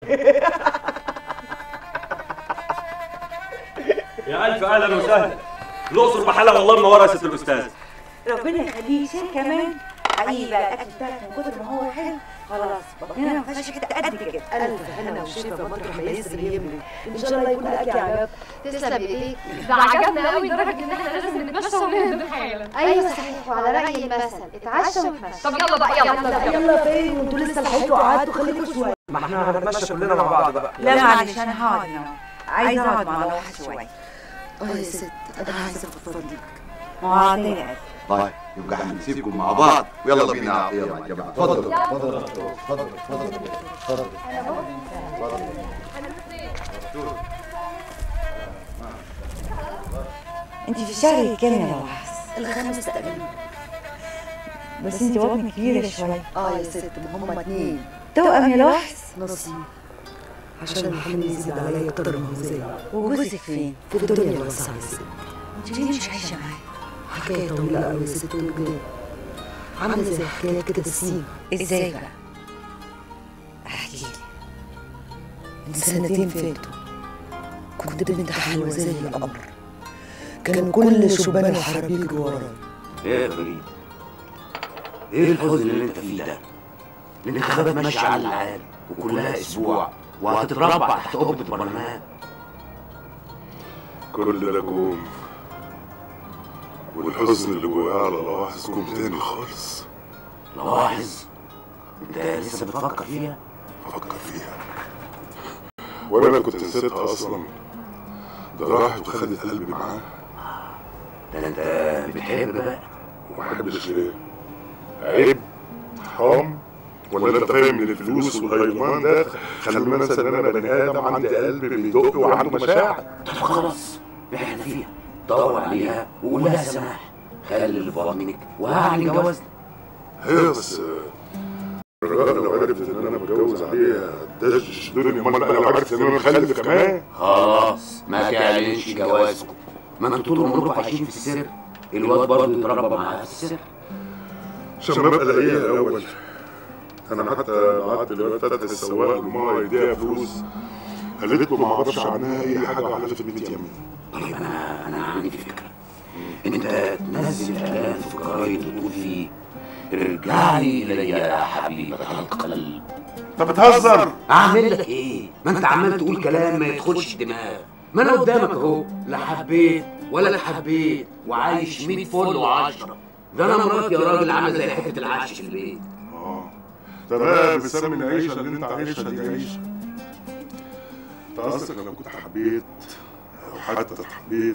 يا الف اهلا وسهلا. الاقصر بحالها والله منوره يا ست الاستاذ. ربنا يخليك. شيء كمان حقيقي بقى الاكل بتاعك من كتر ما هو حلو خلاص بطننا ما فيهاش حته قد كده. الف هنا وشفا مطرح ما يسري يملي. ان شاء الله يكون اكل عجب. تسلم ايديك. ده عجبنا قوي لدرجه ان احنا لازم نتمشى ونهدم حالا. ايوه صحيح، وعلى راي المثل اتعشى واتمشى. طب يلا بقى يلا فين وانتوا لسه لحقتوا قعدتوا؟ خليكوا شويه. ما احنا هنتمشى كلنا مع بعض بقى. لا معلش انا هقعد عايزه اقعد مع لوحه شويه. يا ست انا عايزه افضفض لك. ما عطيني. طيب يبقى هنسيبكم مع بعض ويلا بينا يا جماعه. اتفضل اتفضل اتفضل اتفضل اتفضل. انت في الشهر كام يا لوحس؟ الخامس تقريبا. بس انت بطنك كبيره شويه. يا ست ما هم 2 توأم يا لوحس؟ نصيب عشان الحمل يزيد عليا اكتر ما هو زي. وجوزك فين؟ في الدنيا الواسعه يا ست. انت ليه مش عايشه معايا؟ حكايه طويله قوي يا ست وجنان. عامله زي حكايه كده السين. ازاي بقى؟ احكي لي. من 2 فاتوا كنت بنت حلوه زي القمر. كانوا كل شبان الحرابيج ورايا. ايه يا فريد؟ ايه الحزن اللي انت فيه ده؟ الانتخابات ماشيه على العالم وكلها اسبوع وهتتربع تحت قبه البرلمان. كل ده كوم، والحزن اللي جواها على لواحظ كوم تاني خالص. لواحظ؟ انت لسه بتفكر فيها؟ بفكر فيها وانا كنت نسيتها اصلا. ده راحت وخدت قلبي معاها. ده انت بتحب بقى؟ وما احبش ليه؟ عيب؟ حرام؟ ولا انت فاهم ان الفلوس والهيلمان ده خلوني انسى ان انا بني ادم عندي قلب بيدق وعنده مشاعر؟ طب خلاص احنا فيها، دور عليها وقول لها سماح، خلي اللي في بطنك وهعلن جوازنا. ايوه بس الراجل لو عرفت ان انا متجوز عليها دش الدنيا. امال بقى لو عرفت ان انا مخلف كمان؟ خلاص ما تعلنش جوازكم، ما انتوا طول عمركم عايشين في السر، الواد برضه يتربى معاها في السر عشان ما ابقى الاقيها الاول. انا حتى بعت الواد فتحي السواق لماما يديها فلوس، قالت له ما اعرفش عنها اي حاجه وحلفت بنت يمين. طيب انا عندي فكره، انت تنزل اعلان في الجرايد وتقول فيه ارجعي الي يا حبيبه القلب. انت بتهزر؟ اعمل لك ايه؟ ما انت عمال تقول كلام ما يدخلش الدماغ. ما انا قدامك اهو، لا حبيت ولا اتحبيت وعايش 100 فل و10. ده انا مراتي يا راجل عامله زي حته العش في البيت. تمام، بسمي العيشه اللي انت عايشها دي عيشه. انت قصدك لو كنت حبيت او حتى اتحبيت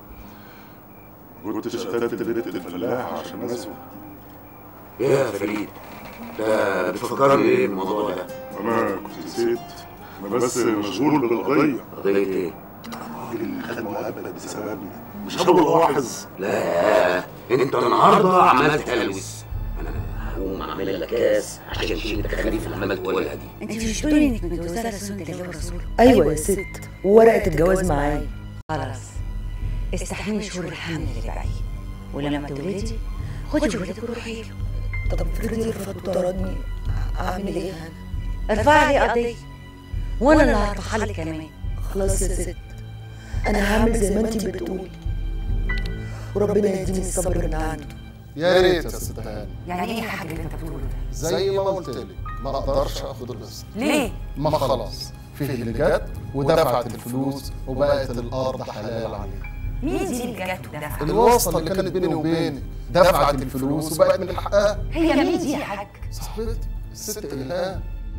كنت اشتغلت بيت الفلاح عشان اسوى. ايه يا فريد؟ ده بتفكرني ايه الموضوع ده؟ انا كنت نسيت، انا بس مشغول بالقضيه. قضيه ايه؟ الراجل اللي خد مقابله بسببنا مش ابو لواحظ. لا انت النهارده عملت تلوث. انا هقوم اعمل لك كاس عشان تشيل التكاليف اللي عملت تقولها دي. انت مش بتقولي انك متجوزه رسول الله ورسوله؟ ايوه يا ست، وورقه الجواز معايا. خلاص استحملي شهور الحمل اللي باقي، ولما تولدي خدي ولادك وروحي له. طب افرضي رفض وطردني اعمل ايه انا؟ ارفعي لي قضيه وانا اللي هرفعها لك كمان. خلاص يا ست، انا هعمل زي ما انتي بتقولي وربنا يديني الصبر من عنده. يا ريت يا ست هاني. يعني ايه يا حاج اللي انت بتقوله ده؟ زي ما قلت لك ما اقدرش اخد القسط. ليه؟ ما خلاص فيه اللي جت ودفعت الفلوس وبقت الارض حلال عليها. مين دي اللي جت ودفعت؟ الواسطه اللي كانت بيني وبينك دفعت الفلوس وبقت من حقها. هي مين دي يا حاج؟ صاحبتي الست الهام.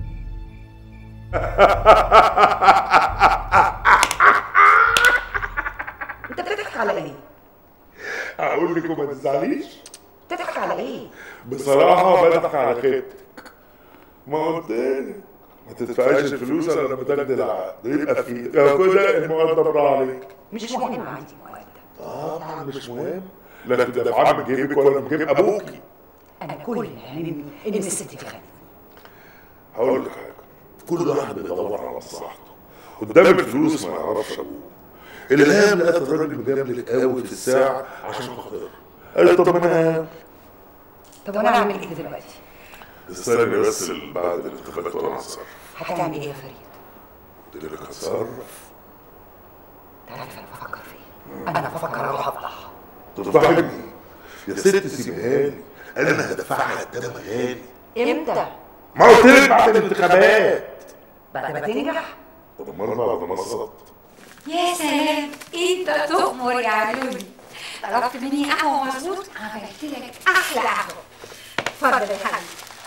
انت بتضحك على ايه؟ هقول لك وما تزعليش. بتضحك على ايه؟ بصراحه بضحك على خيبتك. ما قلت لك ما تدفعيش الفلوس الا لما تاخدي العقد يبقى في كده المقدم راح عليك. مش مهم عندي مقدم. طبعا مش مهم، لا تدفعي من جيبك ولا من جيب ابوكي. انا كل اللي هاممني ان الست تخلف. هقول لك حاجه، كل واحد بيدور على مصلحته. قدام الفلوس ما يعرفش ابوه. الهام لقت الراجل مجاملك قوي في الساعه عشان خاطرها. قال طب انا طب وانا اعمل ايه دلوقتي؟ استني بس بعد الانتخابات وانا اتصرف. هتعمل ايه يا فريد؟ قلت لك اتصرف. تعرف انا بفكر في ايه؟ انا بفكر اروح افضح. تفضحني يا ست؟ سيبها لي، انا هدفعها قدام غالي. امتى؟ ما قلت لك بعد الانتخابات. بعد ما تنجح؟ طب امال بعد ما صدت؟ يا سلام، انت تؤمر يا علولي. طلبت مني قهوه مظبوط، عملت لك احلى قهوه. اتفضل يا حبيبي.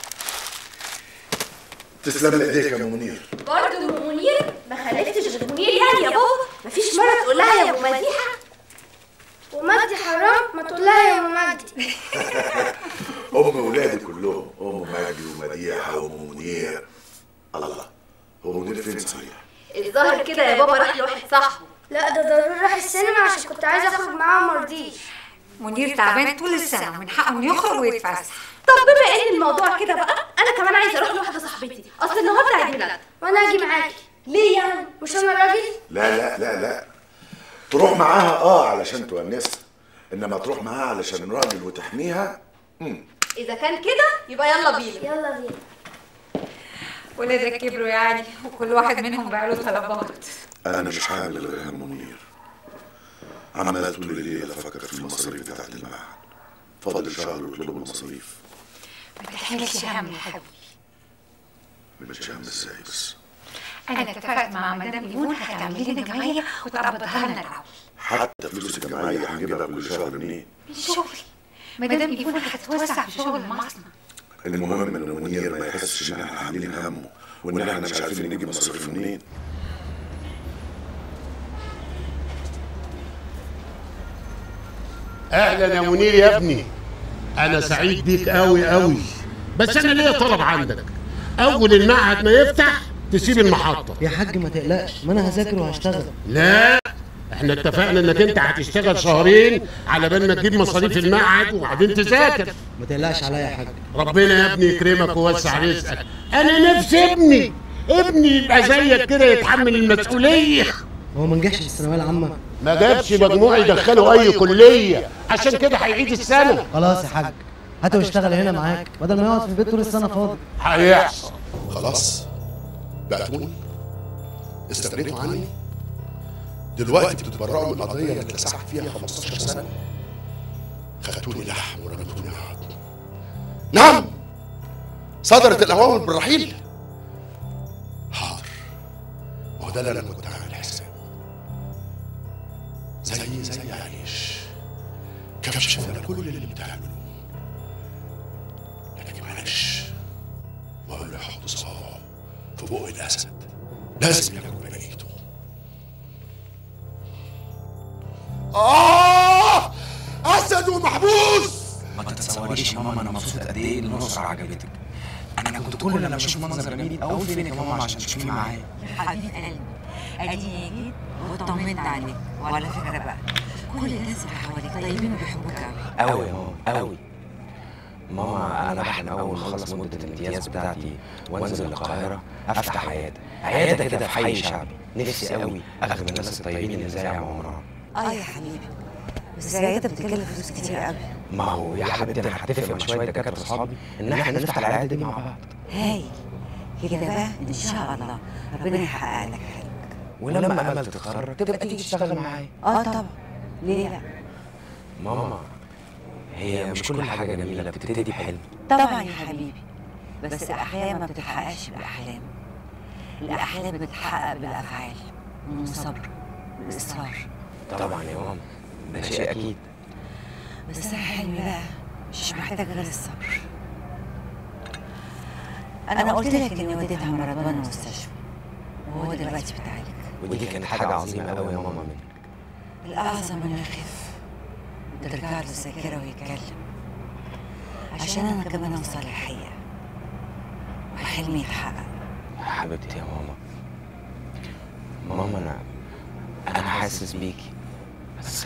تسلم ايديك يا منير. برضه منير؟ ما خلفتش غير منير يعني يا بابا؟ مفيش مره تقول لها يا ابو مديحه؟ ومجدي حرام، ما تقول لها يا ام مجدي. ام ولادي كلهم، ام مجدي ومديحه وام منير. الله، هو منير فين صحيح؟ الظاهر كده يا بابا راح لواحد صاحبه. لا ده ضروري راح السينما عشان كنت عايزه اخرج معاه وما رضيش. منير تعبان طول السنه ومن حقه انه يخرج ويتفسح. طب بما ان الموضوع كده بقى، انا كمان عايزه اروح لواحده صاحبتي، اصل النهارده عيد ميلادها. وانا اجي معاكي. ليه يعني؟ مش انا راجل؟ لا لا لا لا، تروح معاها علشان تونسها، انما تروح معاها علشان راجل وتحميها. اذا كان كده يبقى يلا بينا. يلا بينا. ولادك كبروا يعني، وكل واحد منهم بقى له طلبات. انا مش هعمل غير هم منير. عمال طول الليل افكر في المصاريف بتاعت المعهد. فاضل شهر ويطلبوا المصاريف. ما تحملش هم يا حبيبي. مش هم ازاي بس؟ انا اتفقت مع مدام ليمون هتعمل لنا جمعيه وتربطها لنا الاول. حتى فلوس الجمعيه هنجيبها كل شهر منين؟ من شغلي. مدام ليمون هتتوسع في شغل المصنع. المهم ان منير ما يحسش ان احنا عاملين همه وان احنا مش عارفين نجيب مصاريف منين. اهلا يا منير يا ابني، انا سعيد بيك قوي قوي، بس انا ليا طلب عندك. اول المعهد ما يفتح تسيب المحطه. يا حاج ما تقلقش، ما انا هذاكر وهشتغل. لا، احنا اتفقنا انك انت هتشتغل شهرين على بال ما تجيب مصاريف المعهد وبعدين تذاكر. ما تقلقش عليا يا حاج. ربنا يا ابني يكرمك ويوسع رزقك. انا نفسي ابني يبقى زيك كده يتحمل المسؤوليه. هو ما نجحش في الثانويه العامه؟ ما جابش مجموع يدخله اي كليه، عشان كده هيعيد السنه. خلاص يا حاج، هاته واشتغل هنا معاك بدل ما يقعد في البيت طول السنه فاضي. هيحصل. خلاص بعتوني، استغنيتوا عني، دلوقتي بتتبرعوا من القضيه اللي اتلسعت فيها 15 سنه. خدتوني لحم ورمتوني عظم. نعم، صدرت الاوامر بالرحيل. حاضر، ما هو ده اللي انا كنت عامل حسابه. زي عيش كبش على كل اللي بتعمله، لكن معلش بقول له يحط صباعه في بق الاسد، لازم ياكل بقيته. اسد ومحبوس. ما تتصوريش يا ماما انا مبسوط قد ايه ان الاسره عجبتك. انا كنت كل لما اشوف منظر جميل اقول فينك يا ماما عشان تشوفيه معايا. يا حبيب قلبي، اديني جيت واطمنت عليك. وعلى فكره بقى، كل الناس اللي حواليك طيبين وبيحبوك قوي. قوي يا ماما قوي. ماما انا بحلم اول ما اخلص مده الامتياز بتاعتي وانزل القاهره افتح عياده كده في حي شعبي. نفسي قوي اخدم الناس الطيبين اللي زي عم عمران. يا حبيبي، بس العياده بتكلف فلوس كتير قوي. ما هو يا حبيبتي انا هتفق مع شويه دكاتره اصحابي ان احنا نفتح العياده دي مع بعض. هايل كده بقى، ان شاء الله ربنا يحقق لك حلمك. ولما امل تتخرج تبقى تيجي تشتغل معايا. طبعا، ليه لا؟ ماما هي مش كل حاجه جميله بتبتدي بحلم. طبعا يا حبيبي، بس الاحلام ما بتتحققش بالاحلام. الاحلام بتتحقق بالافعال والصبر والاصرار. طبعا يا ماما، ده شيء اكيد. بس انا حلمي بقى مش محتاج غير الصبر. انا قلت لك اني وديت عم رضوان المستشفى وهو دلوقتي بيتعالج. ودي كانت حاجه عظيمه قوي يا ماما منك. الاعظم انه يخف وترجع له الذاكره ويتكلم، عشان انا كمان اوصل للحقيقه وحلمي يتحقق. حبيبتي يا ماما انا حاسس بيكي، بس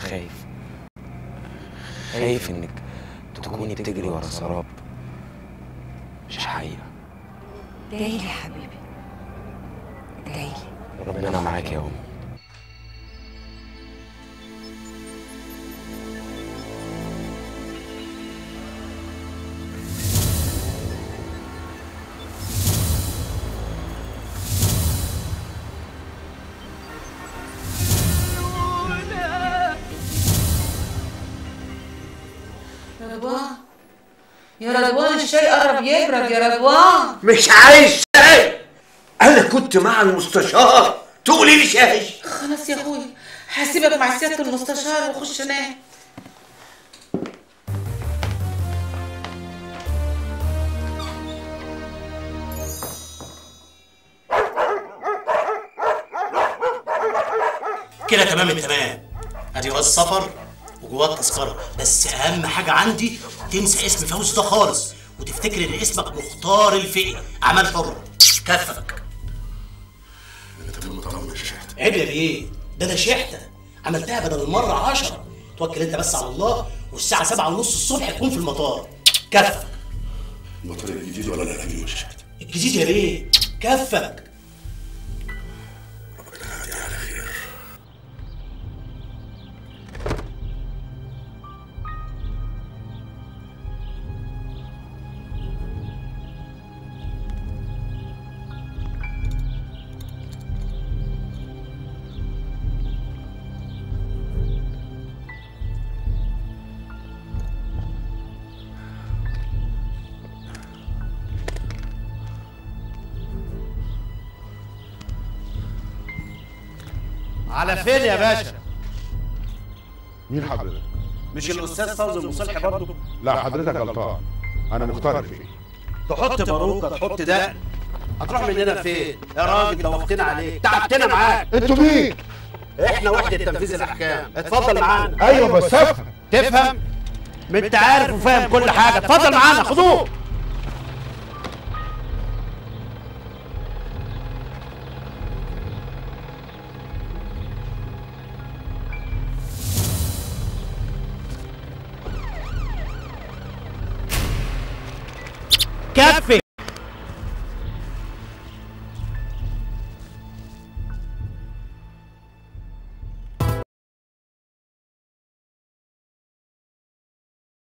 خايف انك تكوني بتجري ورا سراب مش حقيقة. ادعيلي يا حبيبي، ادعيلي. ربنا معاك يا أمي. رضوان يا رضوان الشاي قرب يبرد يا رضوان. مش عايز شاي، انا كنت مع المستشار تقولي لي شاي. خلاص يا اخويا هسيبك مع سياده المستشار واخش انام. كده تمام التمام. ادي جواز السفر وجواه التذكره، بس اهم حاجه عندي تنسى اسم فوزي ده خالص وتفتكر ان اسمك مختار الفقي، اعمال حره. كفك. عيب يا بيه، ده انا شحته عملتها بدل المره 10. توكل انت بس على الله والساعه 7:30 الصبح تكون في المطار. كفك. المطار الجديد ولا القديم يا شحته؟ الجديد يا بيه. كفك. على فين يا باشا؟ مين حضرتك؟ مش الاستاذ فوزي المصلحي برضه؟ لا حضرتك غلطان، انا مختار فيه. تحط باروكه تحط دقن، هتروح مننا فين؟ يا راجل دوختنا عليك، تعبتنا معاك. انتوا مين؟ احنا وحده تنفيذ الاحكام، اتفضل معانا. ايوه بس افهم. تفهم؟ ما انت عارف وفاهم كل حاجه، اتفضل معانا خدوه. كفي